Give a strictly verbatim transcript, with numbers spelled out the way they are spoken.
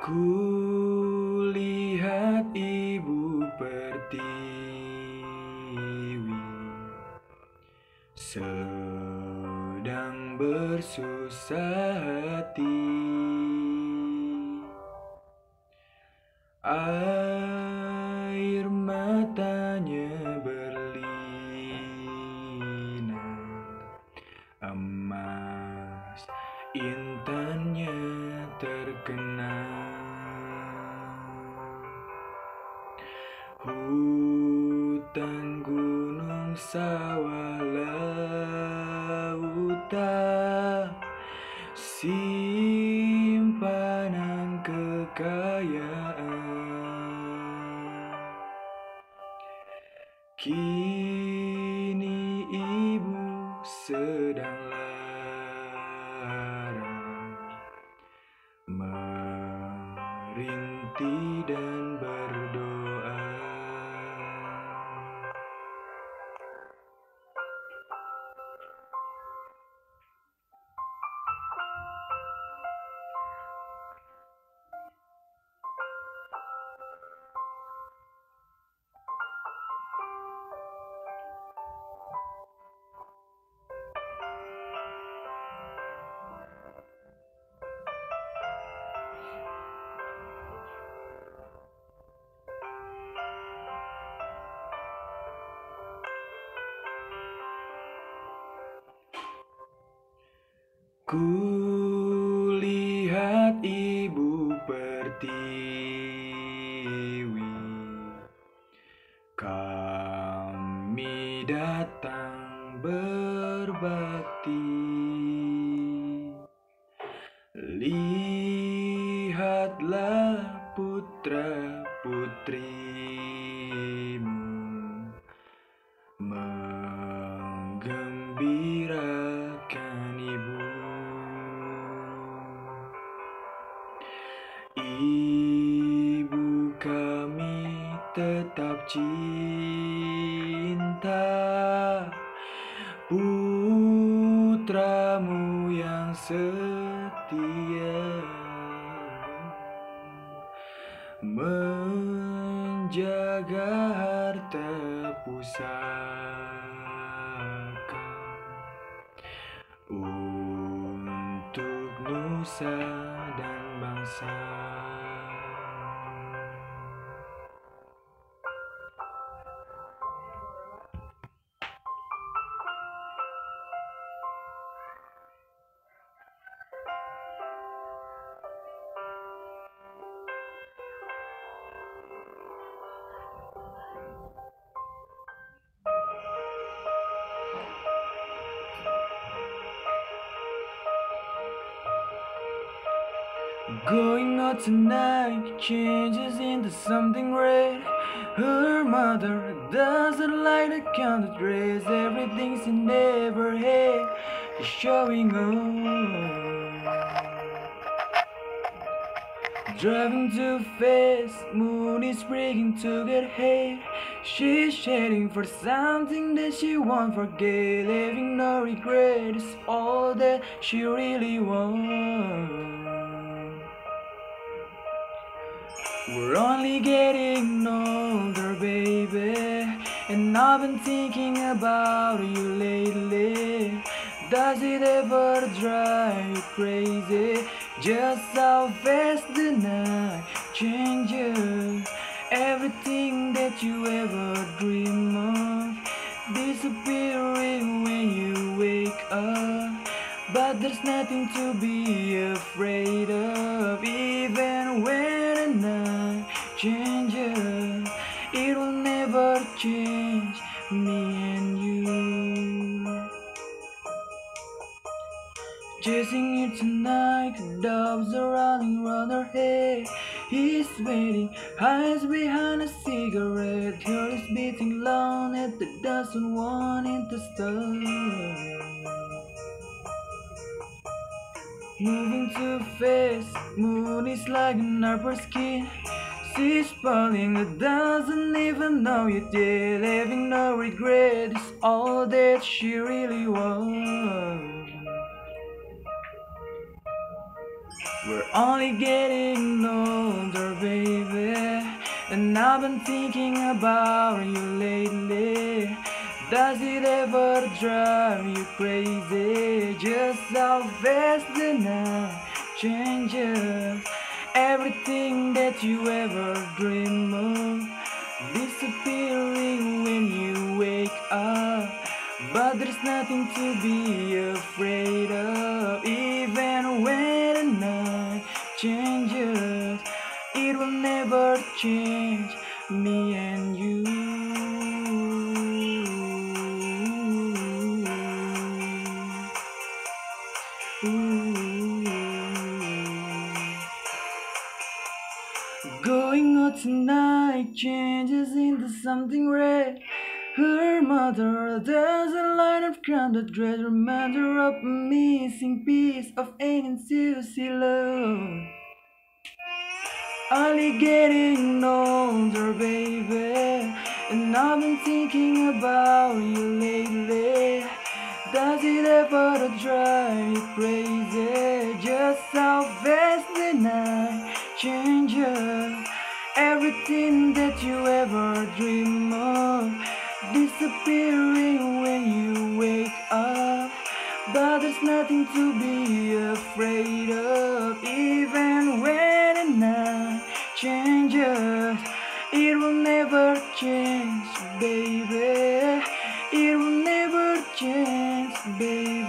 Kulihat ibu pertiwi sedang bersusah hati. Air matanya berlinang, emas intannya terkenang. Hutan, gunung, sawah, lautan, simpanan kekayaan. Kini ibu sedang lara, merintih dan berdoa. Kulihat ibu pertiwi, kami datang berbakti. Lihatlah putra putrimu menggembirakan ibu. Ibu kami tetap cinta putramu yang setia, menjaga harta pusaka untuk nusa dan bangsa. Going out tonight changes into something red. Her mother doesn't like the kind of dress. Everything's in her head is showing off. Driving too fast, moon is breaking to get hate. She's heading for something that she won't forget. Having no regret is all that she really wants. We're only getting older, baby, and I've been thinking about you lately. Does it ever drive you crazy? Just how fast the night changes. Everything that you ever dream of disappearing when you wake up. But there's nothing to be afraid of. Even when the night changes, it will never change me and you. Chasing you tonight, doves are running round her head. He's waiting, eyes behind a cigarette. Heart is beating loud at the doesn't want it to stop. Moving too fast, moon is like an upper skin. She's falling that doesn't even know you did. Having no regret is all that she really wants. We're only getting older, baby, and I've been thinking about you lately. Does it ever drive you crazy? Just how fast the night changes. Everything that you ever dream of disappearing when you wake up. But there's nothing to be afraid of. Even when the night changes, it will never change me and you. Ooh. Going out tonight changes into something red. Her mother doesn't line of ground that dread reminder of a missing piece of ancient Susie love. Only getting older, baby, and I've been thinking about you lately. Does it ever drive you crazy? Just how fast the night changes. Everything that you ever dream of disappearing when you wake up. But there's nothing to be afraid of. Even when the night changes, it will never change, baby. It will never change, baby.